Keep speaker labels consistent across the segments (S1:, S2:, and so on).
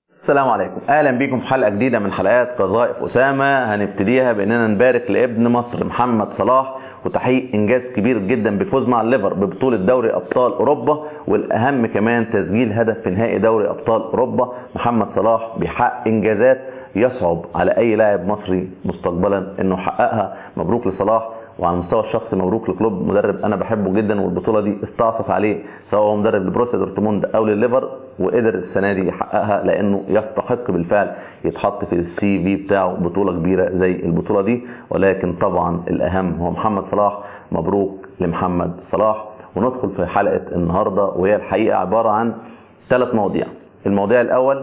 S1: السلام عليكم، اهلا بيكم في حلقه جديده من حلقات قذائف اسامه. هنبتديها باننا نبارك لابن مصر محمد صلاح وتحقيق انجاز كبير جدا بالفوز مع الليفر ببطوله دوري ابطال اوروبا، والاهم كمان تسجيل هدف في نهائي دوري ابطال اوروبا. محمد صلاح بيحقق انجازات يصعب على اي لاعب مصري مستقبلا انه يحققها. مبروك لصلاح، وعلى المستوى الشخصي مبروك لكلوب، مدرب انا بحبه جدا، والبطوله دي استعصت عليه سواء هو مدرب لبروسيا دورتموند او لليفر، وقدر السنه دي يحققها لانه يستحق بالفعل يتحط في السي في بتاعه بطوله كبيره زي البطوله دي. ولكن طبعا الاهم هو محمد صلاح. مبروك لمحمد صلاح. وندخل في حلقه النهارده، وهي الحقيقه عباره عن 3 مواضيع. الموضوع الاول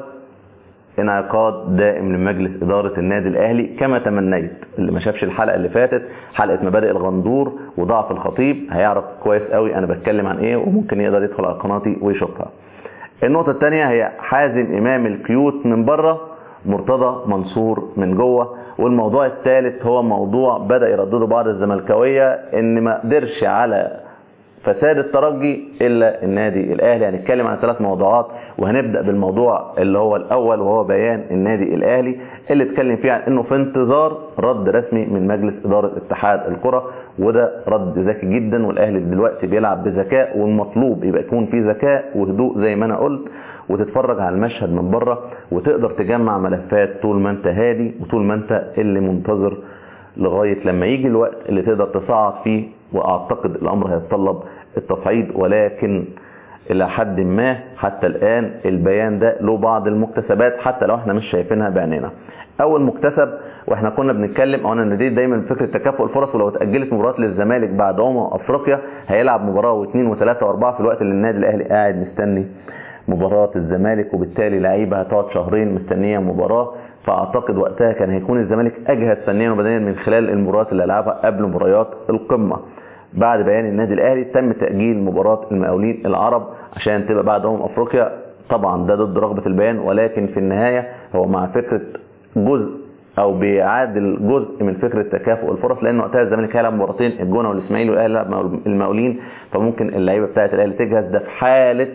S1: انعقاد دائم لمجلس إدارة النادي الأهلي كما تمنيت. اللي ما شافش الحلقة اللي فاتت، حلقة مبادئ الغندور وضعف الخطيب، هيعرف كويس قوي أنا بتكلم عن إيه، وممكن يقدر يدخل على قناتي ويشوفها. النقطة الثانية هي حازم إمام الكيوت من بره، مرتضى منصور من جوه. والموضوع الثالث هو موضوع بدأ يردده بعض الزملكاوية، إن ما قدرش على فساد الترجي الا النادي الاهلي. هنتكلم عن 3 موضوعات، وهنبدا بالموضوع اللي هو الاول، وهو بيان النادي الاهلي اللي اتكلم فيه عن انه في انتظار رد رسمي من مجلس اداره اتحاد الكره، وده رد ذكي جدا. والاهلي دلوقتي بيلعب بذكاء، والمطلوب يبقى يكون في ذكاء وهدوء زي ما انا قلت، وتتفرج على المشهد من بره، وتقدر تجمع ملفات طول ما انت هادي، وطول ما انت اللي منتظر لغايه لما يجي الوقت اللي تقدر تصعد فيه. واعتقد الامر هيتطلب التصعيد، ولكن الى حد ما حتى الان البيان ده له بعض المكتسبات حتى لو احنا مش شايفينها بعينينا. اول مكتسب، واحنا كنا بنتكلم او انا ناديت دايما بفكره تكافؤ الفرص، ولو اتاجلت مباراه للزمالك بعد افريقيا هيلعب مباراه واثنين وثلاثه واربعه في الوقت اللي النادي الاهلي قاعد مستني مباراه الزمالك، وبالتالي لعيبه هتقعد شهرين مستنيه مباراه. فاعتقد وقتها كان هيكون الزمالك اجهز فنيا وبدنيا من خلال المباريات اللي لعبها قبل مباريات القمه. بعد بيان النادي الاهلي تم تاجيل مباراه المقاولين العرب عشان تبقى بعد افريقيا. طبعا ده ضد رغبه البيان، ولكن في النهايه هو مع فكره جزء او بيعادل جزء من فكره تكافؤ الفرص، لان وقتها الزمالك هيلعب مباراتين، الجونه والاسماعيلي، والاهلي هيلعب المقاولين. فممكن اللعيبه بتاعه الاهلي تجهز، ده في حاله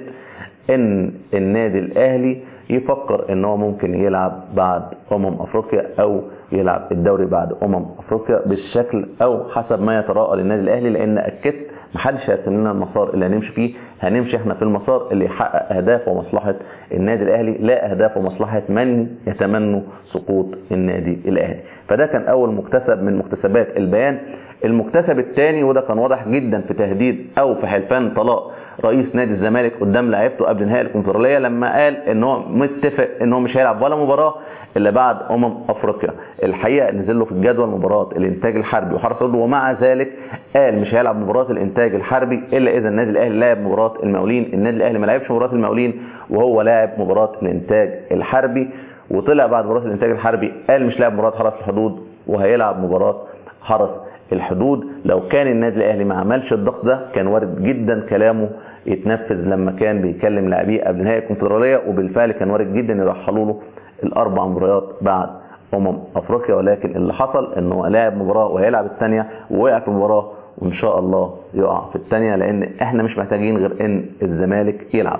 S1: ان النادي الاهلي يفكر ان هو ممكن يلعب بعد افريقيا، او يلعب الدوري بعد افريقيا بالشكل او حسب ما يتراءى للنادي الاهلي. لان اكدت محدش هيرسم لنا المسار اللي هنمشي فيه، هنمشي احنا في المسار اللي يحقق اهداف ومصلحه النادي الاهلي، لا اهداف ومصلحه من يتمنوا سقوط النادي الاهلي. فده كان اول مكتسب من مكتسبات البيان. المكتسب الثاني، وده كان واضح جدا في تهديد او في حلفان طلاق رئيس نادي الزمالك قدام لاعيبته قبل نهائي الكونفدراليه، لما قال ان هو متفق ان هو مش هيلعب ولا مباراه الا بعد افريقيا. الحقيقه نزل له في الجدول مباراه الانتاج الحربي وحرس الحدود، ومع ذلك قال مش هيلعب مباراه الانتاج الحربي الا اذا النادي الاهلي لعب مباراه المقاولين. النادي الاهلي ما لعبش مباراه المقاولين وهو لاعب مباراه الانتاج الحربي، وطلع بعد مباراه الانتاج الحربي قال مش لاعب مباراه حرس الحدود وهيلعب مباراه حرس الحدود. لو كان النادي الاهلي ما عملش الضغط ده كان وارد جدا كلامه يتنفذ لما كان بيكلم لاعبيه قبل نهائي الكونفدراليه، وبالفعل كان وارد جدا يرحلوا له ال4 مباريات بعد افريقيا. ولكن اللي حصل انه لاعب مباراه وهيلعب الثانيه، ووقع في مباراه وان شاء الله يقع في الثانيه، لان احنا مش محتاجين غير ان الزمالك يلعب.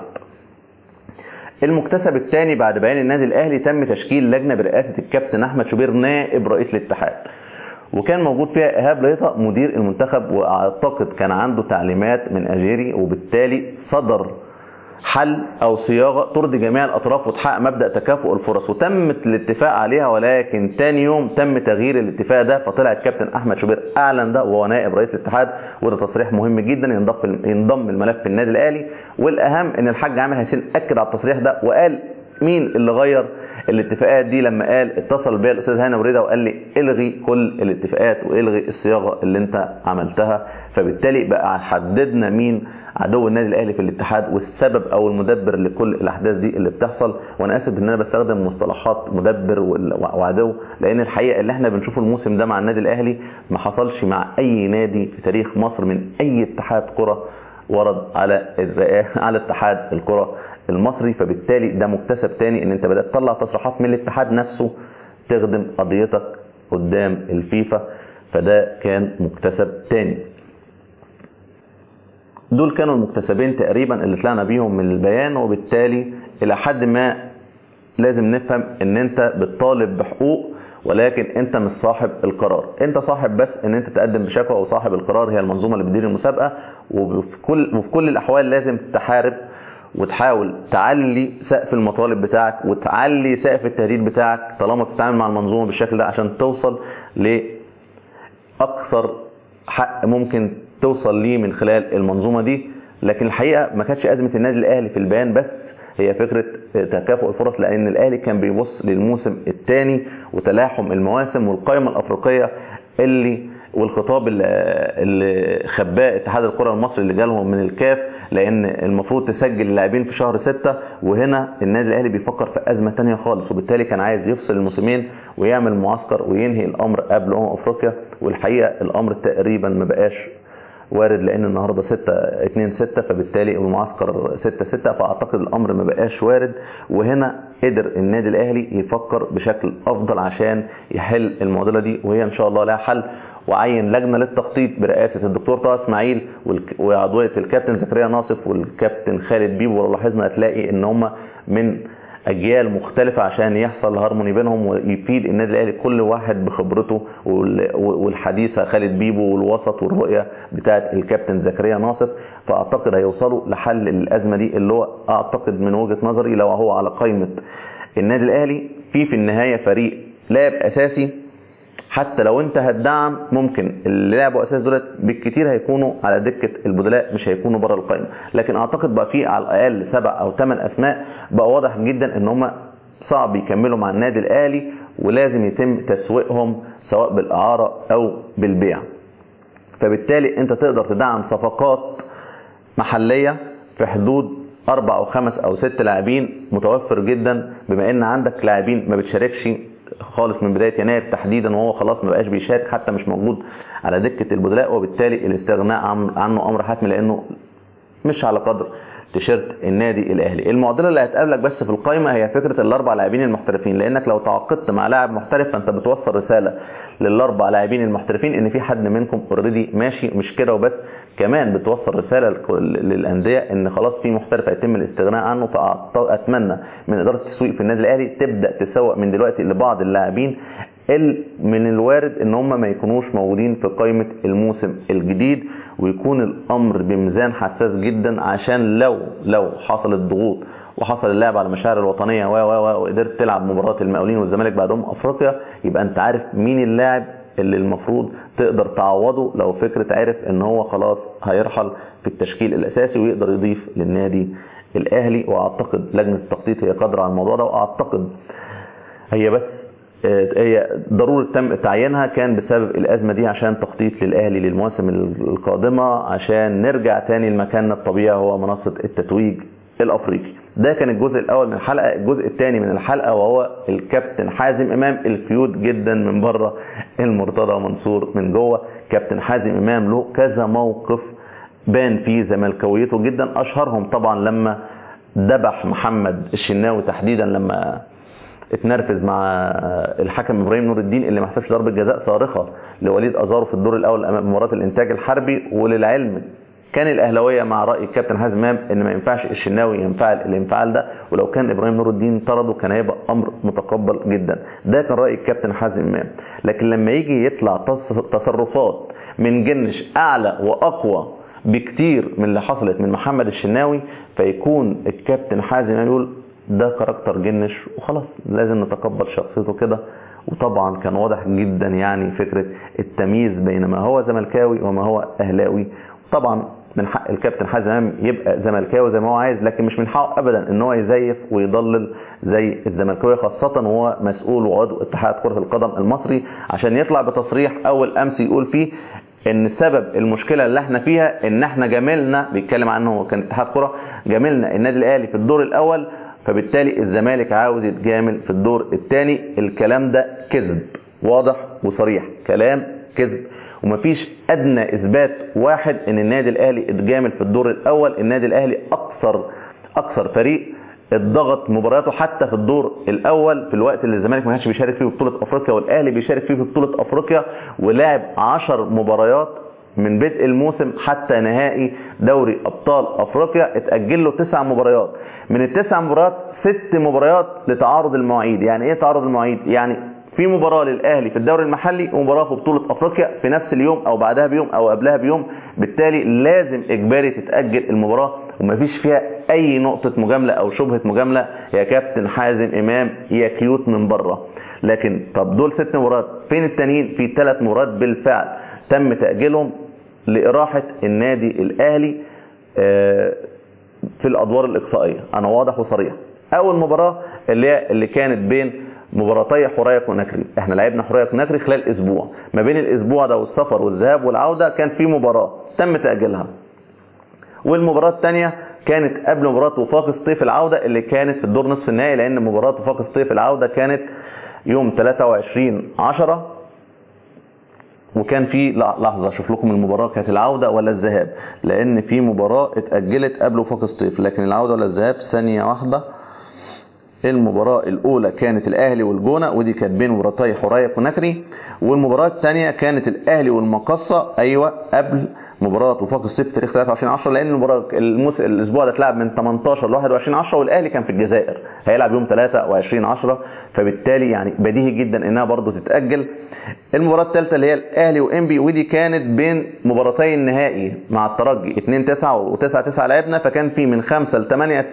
S1: المكتسب الثاني بعد بيان النادي الاهلي، تم تشكيل لجنه برئاسه الكابتن احمد شوبير نائب رئيس الاتحاد، وكان موجود فيها ايهاب ليطة مدير المنتخب، واعتقد كان عنده تعليمات من اجيري، وبالتالي صدر حل او صياغه ترضي جميع الاطراف وتحقق مبدا تكافؤ الفرص، وتمت الاتفاق عليها. ولكن تاني يوم تم تغيير الاتفاق ده، فطلع الكابتن احمد شوبير اعلن ده وهو نائب رئيس الاتحاد، وده تصريح مهم جدا ينضم الملف في النادي الاهلي. والاهم ان الحاج عامر حسين اكد على التصريح ده، وقال مين اللي غير الاتفاقات دي لما قال اتصل بيا الاستاذ هاني وريده وقال لي الغي كل الاتفاقات والغي الصياغه اللي انت عملتها. فبالتالي بقى حددنا مين عدو النادي الاهلي في الاتحاد والسبب او المدبر لكل الاحداث دي اللي بتحصل. وانا اسف ان انا بستخدم مصطلحات مدبر وعدو، لان الحقيقه اللي احنا بنشوفه الموسم ده مع النادي الاهلي ما حصلش مع اي نادي في تاريخ مصر من اي اتحاد كره ورد على اتحاد الكره المصري. فبالتالي ده مكتسب تاني، ان انت بدأت تطلع تصريحات من الاتحاد نفسه تخدم قضيتك قدام الفيفا، فده كان مكتسب تاني. دول كانوا المكتسبين تقريبا اللي طلعنا بيهم من البيان، وبالتالي الى حد ما لازم نفهم ان انت بتطالب بحقوق، ولكن انت مش صاحب القرار. انت صاحب بس ان انت تقدم بشكوى، وصاحب القرار هي المنظومه اللي بتدير المسابقه. وفي كل الاحوال لازم تحارب وتحاول تعلي سقف المطالب بتاعك وتعلي سقف التهديد بتاعك طالما بتتعامل مع المنظومه بالشكل ده، عشان توصل لاكثر حق ممكن توصل ليه من خلال المنظومه دي. لكن الحقيقه ما كانتش ازمه النادي الاهلي في البيان بس، هي فكره تكافؤ الفرص، لان الاهلي كان بيبص للموسم الثاني وتلاحم المواسم والقائمه الافريقيه والخطاب اللي خباه اتحاد الكره المصري اللي جالهم من الكاف، لان المفروض تسجل اللاعبين في شهر 6، وهنا النادي الاهلي بيفكر في ازمه ثانيه خالص، وبالتالي كان عايز يفصل الموسمين ويعمل معسكر وينهي الامر قبل افريقيا. والحقيقه الامر تقريبا ما بقاش وارد، لان النهارده 6/2/6، فبالتالي المعسكر 6/6، فاعتقد الامر ما بقاش وارد. وهنا قدر النادي الاهلي يفكر بشكل افضل عشان يحل المعضله دي، وهي ان شاء الله لها حل. وعين لجنه للتخطيط برئاسه الدكتور طه اسماعيل وعضويه الكابتن زكريا ناصف والكابتن خالد بيبو، ولو لاحظنا هتلاقي ان هم من اجيال مختلفه عشان يحصل هارموني بينهم ويفيد النادي الاهلي كل واحد بخبرته، والحديثه خالد بيبو والوسط والرؤيه بتاعه الكابتن زكريا ناصف. فاعتقد هيوصلوا لحل الازمه دي، اللي هو اعتقد من وجهه نظري لو هو على قائمه النادي الاهلي في النهايه فريق لاعب اساسي. حتى لو انت هتدعم، ممكن اللي لعبوا اساس دولت بالكتير هيكونوا على دكه البدلاء، مش هيكونوا بره القائمه. لكن اعتقد بقى في على الاقل 7 أو 8 اسماء بقى واضح جدا ان هم صعب يكملوا مع النادي الاهلي، ولازم يتم تسويقهم سواء بالاعاره او بالبيع. فبالتالي انت تقدر تدعم صفقات محليه في حدود 4 أو 5 أو 6 لاعبين متوفر جدا، بما ان عندك لاعبين ما بتشاركش خالص من بدايه يناير تحديدا، وهو خلاص ما بقاش بيشارك، حتى مش موجود على دكه البدلاء، وبالتالي الاستغناء عنه امر حتمي لانه مش على قدر تيشيرت النادي الاهلي. المعضله اللي هتقابلك بس في القائمه هي فكره ال4 لاعبين المحترفين، لانك لو تعاقدت مع لاعب محترف فانت بتوصل رساله لل4 لاعبين المحترفين ان في حد منكم اوريدي ماشي. مش كده وبس، كمان بتوصل رساله للانديه ان خلاص في محترف هيتم الاستغناء عنه. فاتمنى من اداره التسويق في النادي الاهلي تبدا تسوق من دلوقتي لبعض اللاعبين من الوارد ان هم ما يكونوش موجودين في قائمه الموسم الجديد، ويكون الامر بميزان حساس جدا، عشان لو حصلت ضغوط وحصل اللعب على المشاعر الوطنيه وقدرت تلعب مباراه المقاولين والزمالك بعدهم افريقيا، يبقى انت عارف مين اللاعب اللي المفروض تقدر تعوضه لو فكره عرف ان هو خلاص هيرحل في التشكيل الاساسي ويقدر يضيف للنادي الاهلي. واعتقد لجنه التخطيط هي قادره على الموضوع ده، واعتقد هي ضرورة تم تعيينها كان بسبب الأزمة دي، عشان تخطيط للأهلي للمواسم القادمة، عشان نرجع تاني لمكاننا الطبيعي هو منصة التتويج الأفريقي. ده كان الجزء الأول من الحلقة. الجزء الثاني من الحلقة وهو الكابتن حازم إمام الكيوت جدا من بره، المرتضى منصور من جوه. كابتن حازم إمام له كذا موقف بان فيه زملكاويته جدا، أشهرهم طبعا لما دبح محمد الشناوي تحديدا، لما اتنرفز مع الحكم ابراهيم نور الدين اللي ما حسبش ضربه جزاء صارخه لوليد ازارو في الدور الاول امام مباراه الانتاج الحربي. وللعلم كان الاهلاويه مع راي الكابتن حازم امام ان ما ينفعش الشناوي ينفعل الانفعال ده، ولو كان ابراهيم نور الدين طرده كان هيبقى امر متقبل جدا. ده كان راي الكابتن حازم امام. لكن لما يجي يطلع تصرفات من جنش اعلى واقوى بكتير من اللي حصلت من محمد الشناوي، فيكون الكابتن حازم امام يقول ده كاركتر جنش وخلاص لازم نتقبل شخصيته كده. وطبعا كان واضح جدا يعني فكره التمييز بين ما هو زملكاوي وما هو اهلاوي. طبعا من حق الكابتن حازم امام يبقى زملكاوي زي ما هو عايز، لكن مش من حقه ابدا ان هو يزيف ويضلل زي الزملكاويه، خاصه وهو مسؤول وعضو اتحاد كره القدم المصري، عشان يطلع بتصريح اول امس يقول فيه ان سبب المشكله اللي احنا فيها ان احنا جاملنا، بيتكلم عنه كان اتحاد كره، جاملنا النادي الاهلي في الدور الاول، فبالتالي الزمالك عاوز يتجامل في الدور الثاني. الكلام ده كذب واضح وصريح، كلام كذب، ومفيش ادنى اثبات واحد ان النادي الاهلي اتجامل في الدور الاول. النادي الاهلي اكثر فريق اتضغط مبارياته حتى في الدور الاول، في الوقت اللي الزمالك ما كانش بيشارك فيه في بطوله افريقيا والاهلي بيشارك فيه في بطوله افريقيا، ولعب 10 مباريات من بدء الموسم حتى نهائي دوري ابطال افريقيا اتأجل له 9 مباريات. من ال9 مباريات 6 مباريات لتعارض المواعيد. يعني ايه تعارض المواعيد؟ يعني في مباراه للاهلي في الدوري المحلي ومباراه في بطوله افريقيا في نفس اليوم او بعدها بيوم او قبلها بيوم، بالتالي لازم اجباري تتاجل المباراه ومفيش فيها اي نقطه مجامله او شبهه مجامله يا كابتن حازم امام يا كيوت من بره. لكن طب دول 6 مباريات فين التانيين؟ في 3 مباريات بالفعل تم تاجيلهم لاراحه النادي الاهلي في الادوار الاقصائيه. انا واضح وصريح. اول مباراه اللي كانت بين مباراتي حوريه كوناكري، احنا لعبنا حوريه كوناكري خلال اسبوع، ما بين الاسبوع ده والسفر والذهاب والعوده كان في مباراه تم تاجيلها. والمباراه الثانيه كانت قبل مباراه وفاق سطيف العوده اللي كانت في الدور نصف النهائي، لان مباراه وفاق سطيف العوده كانت يوم 23/10، وكان في لحظه اشوف لكم المباراه كانت العوده ولا الذهاب، لان في مباراه اتاجلت قبل وفاق سطيف، لكن العوده ولا الذهاب ثانيه واحده. المباراة الأولى كانت الأهلي والجونة، ودي كانت بين مباراتي حورية كوناكري، والمباراة الثانية كانت الأهلي والمقصة، أيوة قبل مباراة وفاق سطيف تاريخ 23/10، لأن المباراة الأسبوع ده اتلعب من 18 ل 21/10 والأهلي كان في الجزائر هيلعب يوم 23/10، فبالتالي يعني بديهي جدا إنها برضه تتأجل. المباراة الثالثة اللي هي الأهلي وإنبي، ودي كانت بين مباراتي النهائي مع الترجي 2/9 و9/9 لعبنا، فكان في من 5 ل 8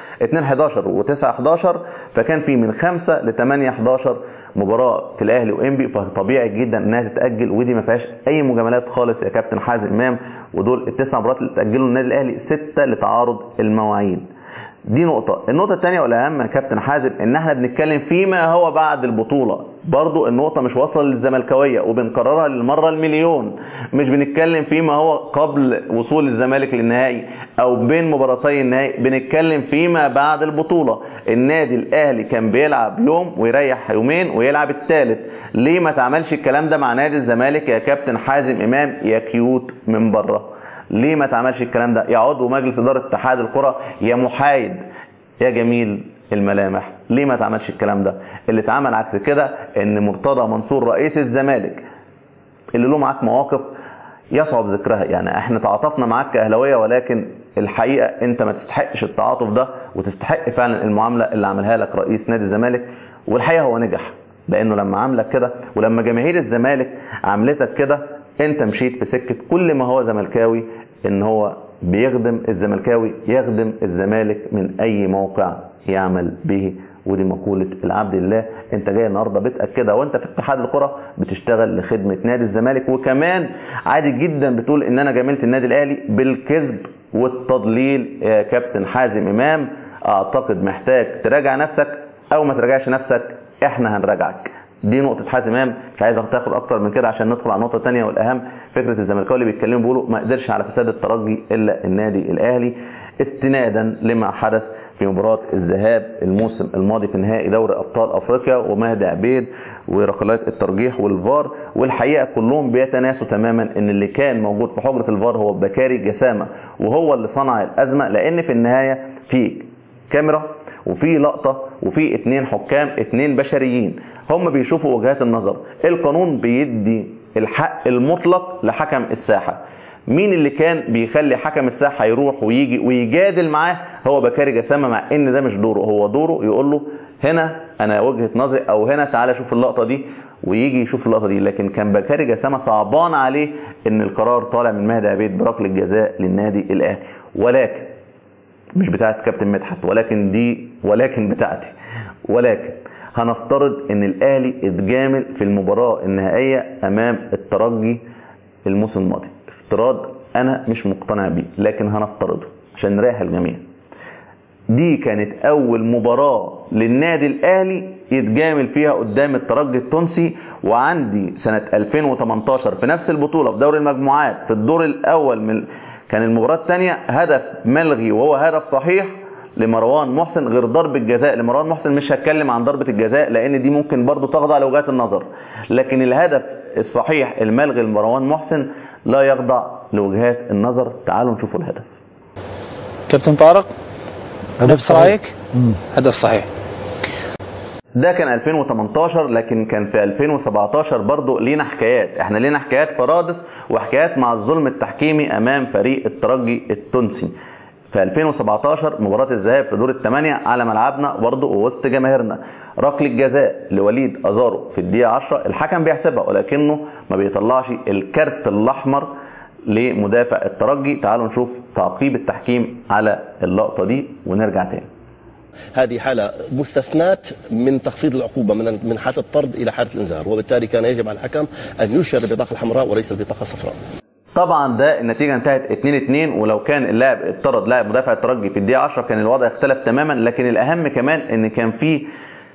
S1: 2/11 و9/11، فكان في من 5 ل 8/11 مباراة الأهلي وإنبي، فطبيعي جدا إنها تتأجل، ودي ما فيهاش أي مجاملات خالص يا كابتن حازم إمام. ودول ال9 مباريات اللي تأجلوا النادي الأهلي 6 لتعارض المواعيد. دي نقطة. النقطة الثانية والأهم يا كابتن حازم إن احنا بنتكلم فيما هو بعد البطولة، برضو النقطة مش واصلة للزملكاوية وبنكررها للمرة المليون، مش بنتكلم فيما هو قبل وصول الزمالك للنهائي أو بين مباراتي النهائي، بنتكلم فيما بعد البطولة. النادي الأهلي كان بيلعب يوم ويريح يومين ويلعب الثالث، ليه ما تعملش الكلام ده مع نادي الزمالك يا كابتن حازم إمام يا كيوت من بره؟ ليه ما تعملش الكلام ده يا عضو مجلس إدارة اتحاد الكرة يا محايد يا جميل الملامح؟ ليه ما تعملش الكلام ده؟ اللي اتعمل عكس كده ان مرتضى منصور رئيس الزمالك اللي له معاك مواقف يصعب ذكرها، يعني احنا تعاطفنا معاك كأهلاوية، ولكن الحقيقة انت ما تستحقش التعاطف ده، وتستحق فعلا المعاملة اللي عملها لك رئيس نادي الزمالك. والحقيقة هو نجح، لانه لما عاملك كده ولما جماهير الزمالك عملتك كده انت مشيت في سكة كل ما هو زملكاوي، ان هو بيخدم الزملكاوي يخدم الزمالك من اي موقع يعمل به، ودي مقولة العبد لله. انت جاي النهارده بيتك كده وانت في اتحاد الكرة بتشتغل لخدمة نادي الزمالك، وكمان عادي جدا بتقول ان انا جاملت النادي الاهلي بالكذب والتضليل يا كابتن حازم امام. اعتقد محتاج تراجع نفسك، او ما تراجعش نفسك احنا هنراجعك. دي نقطة حازم امام، مش عايز تاخد اكتر من كده عشان ندخل على النقطة الثانية والاهم. فكرة الزملكاويه اللي بيتكلموا بيقولوا ما قدرش على فساد الترجي الا النادي الاهلي، استنادا لما حدث في مباراة الذهاب الموسم الماضي في نهائي دوري ابطال افريقيا ومهدي عبيد وركلات الترجيح والفار. والحقيقة كلهم بيتناسوا تماما ان اللي كان موجود في حجرة الفار هو بكاري جسامة، وهو اللي صنع الازمة، لان في النهاية في كاميرا وفي لقطة وفي 2 حكام 2 بشريين هم بيشوفوا وجهات النظر. القانون بيدي الحق المطلق لحكم الساحة. مين اللي كان بيخلي حكم الساحة يروح ويجي ويجادل معاه؟ هو بكاري جسامة، مع ان ده مش دوره. هو دوره يقول له هنا انا وجهة نظري، او هنا تعالى شوف اللقطة دي، ويجي يشوف اللقطة دي. لكن كان بكاري جسامة صعبان عليه ان القرار طالع من مهدي عبيد بركلة الجزاء للنادي الاهلي، ولكن مش بتاعت كابتن مدحت، ولكن بتاعتي. ولكن هنفترض ان الاهلي اتجامل في المباراة النهائية امام الترجي الموسم الماضي، افتراض انا مش مقتنع بيه لكن هنفترضه عشان نريح الجميع. دي كانت اول مباراة للنادي الاهلي يتجامل فيها قدام الترجي التونسي، وعندي سنة 2018 في نفس البطولة في دوري المجموعات في الدور الاول كان المباراة الثانية هدف ملغي وهو هدف صحيح لمروان محسن غير ضربة جزاء لمروان محسن. مش هتكلم عن ضربة الجزاء لان دي ممكن برضو تخضع لوجهات النظر، لكن الهدف الصحيح الملغي لمروان محسن لا يخضع لوجهات النظر. تعالوا نشوفوا الهدف.
S2: كابتن طارق، نفس رايك؟ هدف صحيح.
S1: ده كان 2018، لكن كان في 2017 برضو لينا حكايات. احنا لينا حكايات فرادس وحكايات مع الظلم التحكيمي امام فريق الترجي التونسي. في 2017 مباراة الذهاب في دور الثمانية على ملعبنا برضو ووسط جماهيرنا، ركلة جزاء لوليد أزارو في الدقيقة 10 الحكم بيحسبها ولكنه ما بيطلعش الكارت الأحمر لمدافع الترجي. تعالوا نشوف تعقيب التحكيم على اللقطة دي ونرجع تاني.
S2: هذه حالة مستثنات من تخفيض العقوبة من حالة الطرد إلى حالة الإنذار، وبالتالي كان يجب على الحكم أن يشير البطاقة الحمراء وليس البطاقة الصفراء.
S1: طبعا ده النتيجة انتهت 2-2، ولو كان اللاعب اتطرد لاعب مدافع الترجي في الدقيقة 10 كان الوضع اختلف تماما. لكن الأهم كمان ان كان في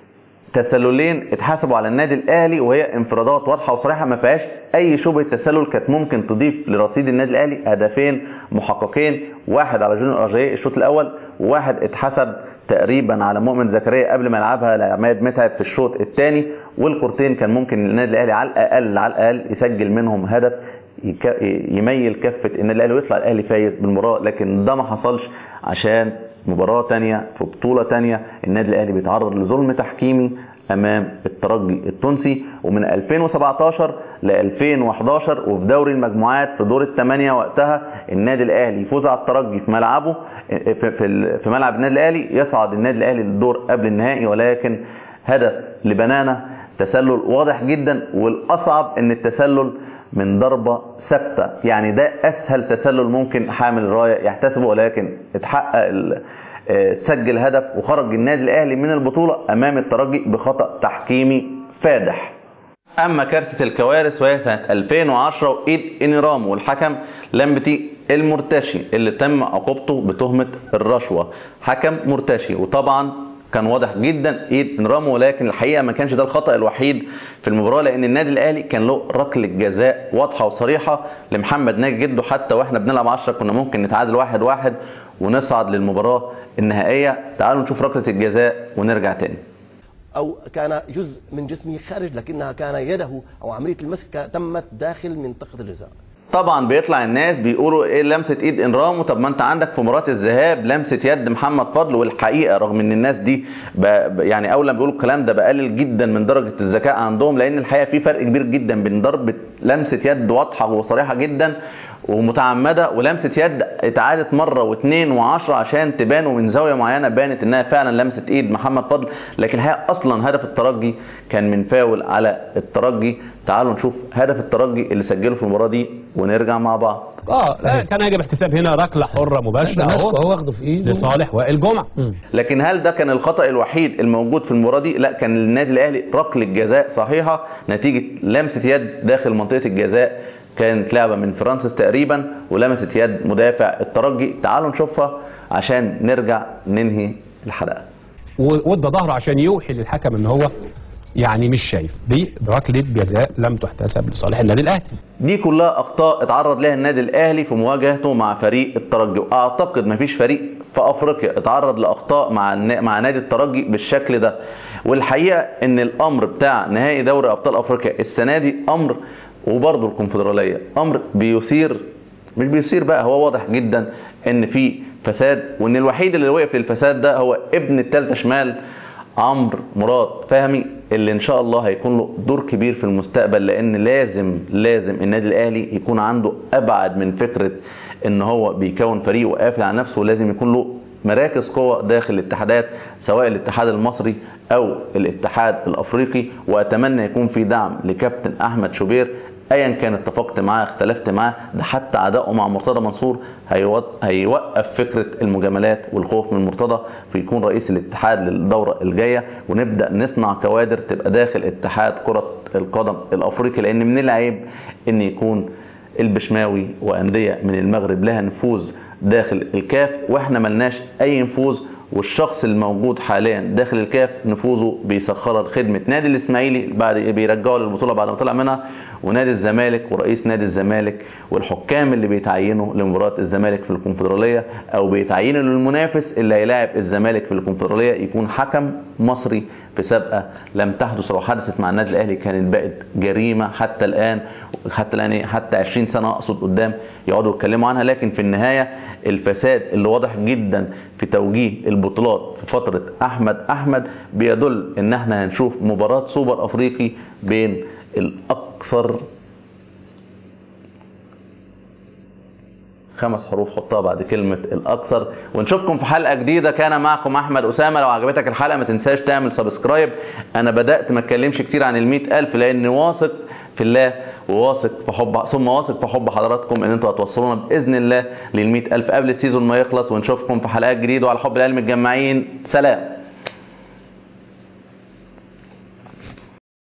S1: تسللين اتحسبوا على النادي الاهلي وهي انفرادات واضحه وصريحه ما فيهاش اي شبهه تسلل كانت ممكن تضيف لرصيد النادي الاهلي هدفين محققين، واحد على جونيور اجاييه الشوط الاول، وواحد اتحسب تقريبا على مؤمن زكريا قبل ما يلعبها لعماد متعب في الشوط الثاني. والكورتين كان ممكن النادي الاهلي على الاقل يسجل منهم هدف يميل كفه النادي الاهلي ويطلع الاهلي فايز بالمباراه، لكن ده ما حصلش عشان مباراة تانية في بطولة تانية النادي الأهلي بيتعرض لظلم تحكيمي أمام الترجي التونسي. ومن 2017 ل 2011 وفي دوري المجموعات في دور الثمانية وقتها النادي الأهلي يفوز على الترجي في ملعبه في ملعب النادي الأهلي، يصعد النادي الأهلي للدور قبل النهائي، ولكن هدف لبنانة تسلل واضح جدا، والأصعب إن التسلل من ضربة ثابتة، يعني ده أسهل تسلل ممكن حامل الراية يحتسبه، ولكن اتحقق تسجل هدف وخرج النادي الأهلي من البطولة أمام الترجي بخطأ تحكيمي فادح. أما كارثة الكوارث وهي سنة 2010 وإيد إنيرامو والحكم لامبتي المرتشي اللي تم عقوبته بتهمة الرشوة، حكم مرتشي. وطبعا كان واضح جدا ايد انرامو، ولكن الحقيقه ما كانش ده الخطا الوحيد في المباراه، لان النادي الاهلي كان له ركله جزاء واضحه وصريحه لمحمد ناجي جده. حتى واحنا بنلعب 10 كنا ممكن نتعادل 1-1 ونصعد للمباراه النهائيه. تعالوا نشوف ركله الجزاء ونرجع تاني.
S2: أو كان جزء من جسمه خارج، لكنها كان يده أو عملية المسك تمت داخل منطقة الجزاء.
S1: طبعا بيطلع الناس بيقولوا ايه لمسه ايد انرامو، طب ما انت عندك في مباراه الذهاب لمسه يد محمد فضل. والحقيقه رغم ان الناس دي يعني اول ما بيقولوا الكلام ده بقلل جدا من درجه الذكاء عندهم، لان الحقيقه في فرق كبير جدا بين ضربه لمسه يد واضحه وصريحه جدا ومتعمده، ولمسه يد اتعادت مره واثنين وعشرة عشان تبان من زاويه معينه بانت انها فعلا لمسه ايد محمد فضل. لكن الحقيقه اصلا هدف الترجي كان من فاول على الترجي. تعالوا نشوف هدف الترجي اللي سجله في المباراه دي ونرجع مع بعض.
S3: لا كان يجب احتساب هنا ركله حره مباشره
S4: اهو واخده في ايده
S3: لصالح وائل جمعه.
S1: لكن هل ده كان الخطا الوحيد الموجود في المباراه دي؟ لا، كان النادي الاهلي ركله جزاء صحيحه نتيجه لمسه يد داخل منطقه الجزاء، كانت لعبه من فرانسيس تقريبا ولمست يد مدافع الترجي. تعالوا نشوفها عشان نرجع ننهي الحلقه.
S3: وادى ظهره عشان يوحي للحكم ان هو يعني مش شايف. دي ركله جزاء لم تحتسب لصالح النادي الاهلي.
S1: دي كلها اخطاء اتعرض لها النادي الاهلي في مواجهته مع فريق الترجي، واعتقد مفيش فريق في افريقيا اتعرض لاخطاء مع نادي الترجي بالشكل ده. والحقيقه ان الامر بتاع نهائي دوري ابطال افريقيا السنه دي امر، وبرضه الكونفدراليه امر بيثير، مش بيثير بقى، هو واضح جدا ان في فساد، وان الوحيد اللي وقف للفساد ده هو ابن التالتة شمال عمرو مراد فهمي، اللي ان شاء الله هيكون له دور كبير في المستقبل، لان لازم النادي الاهلي يكون عنده ابعد من فكره ان هو بيكون فريق وقافل على نفسه، ولازم يكون له مراكز قوة داخل الاتحادات سواء الاتحاد المصري او الاتحاد الافريقي. واتمنى يكون في دعم لكابتن احمد شوبير ايا كان اتفقت معاه اختلفت معاه، ده حتى عداؤه مع مرتضى منصور هيوقف فكره المجاملات والخوف من مرتضى في يكون رئيس الاتحاد للدوره الجايه، ونبدا نصنع كوادر تبقى داخل اتحاد كره القدم الافريقي. لان من العيب ان يكون البشماوي وانديه من المغرب لها نفوذ داخل الكاف واحنا ملناش اي نفوذ، والشخص الموجود حاليا داخل الكاف نفوذه بيسخرها لخدمه نادي الاسماعيلي بعد بيرجعه للبطوله بعد ما طلع منها، ونادي الزمالك ورئيس نادي الزمالك والحكام اللي بيتعينوا لمباراه الزمالك في الكونفدراليه او بيتعينوا للمنافس اللي هيلاعب الزمالك في الكونفدراليه يكون حكم مصري في سابقه لم تحدث او حدثت مع النادي الاهلي كانت بقت جريمه حتى الان حتى 20 سنه اقصد قدام يقعدوا يتكلموا عنها. لكن في النهايه الفساد اللي واضح جدا في توجيه البطولات في فتره احمد بيدل ان احنا هنشوف مباراه سوبر افريقي بين الاكثر 5 حروف حطها بعد كلمة الأكثر. ونشوفكم في حلقة جديدة. كان معكم أحمد أسامة. لو عجبتك الحلقة ما تنساش تعمل سبسكرايب. أنا بدأت ما اتكلمش كتير عن ال100,000 لأني واثق في الله وواثق في حب ثم واثق في حب حضراتكم ان انتوا هتوصلونا باذن الله لل100,000 قبل السيزون ما يخلص. ونشوفكم في حلقات جديدة. وعلى حب العلم متجمعين. سلام.